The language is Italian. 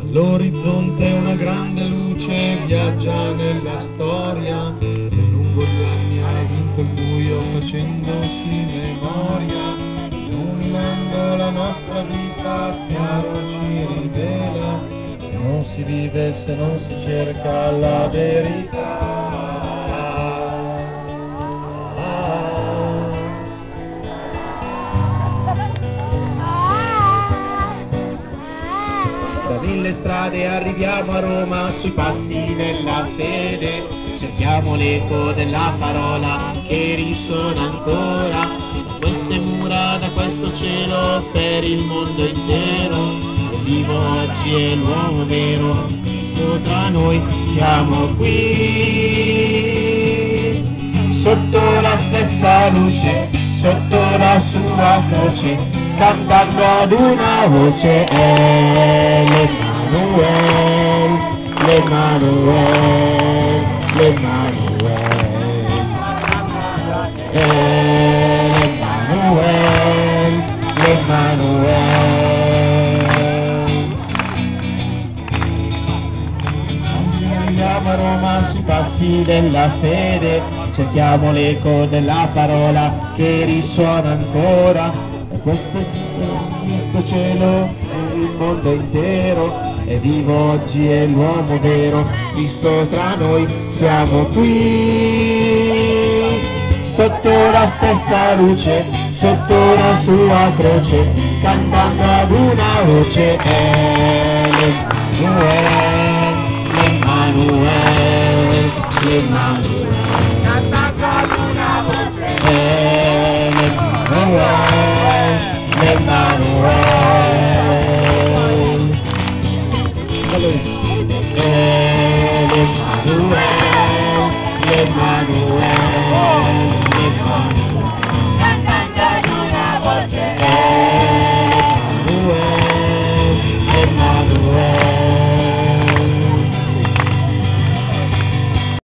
L'orizzonte è una grande luce, viaggia nella storia, e lungo gli anni ha vinto il buio facendosi memoria. Illuminando la nostra vita, chiaro ci rivela che non si vive se non si cerca la verità. Da mille strade arriviamo a Roma sui passi della fede, cerchiamo l'eco della parola che risuona ancora da queste mura, da questo cielo, per il mondo intero. Il vivo oggi è l'uomo vero, tra noi siamo qui, sotto la stessa luce, sotto la sua croce, cantando ad una voce. L'Emanuel, l'Emanuel, l'Emanuel, l'Emanuel, l'Emanuel. Andiamo a Roma sui passi della fede, cerchiamo l'eco della parola che risuona ancora da questo cielo e il mondo intero. È vivo oggi è l'uomo vero, Cristo tra noi, siamo qui, sotto la stessa luce, sotto la sua croce, cantando ad una voce. L'Emanuel, l'Emanuel, l'Emanuel, cantando ad una voce. L'Emanuel.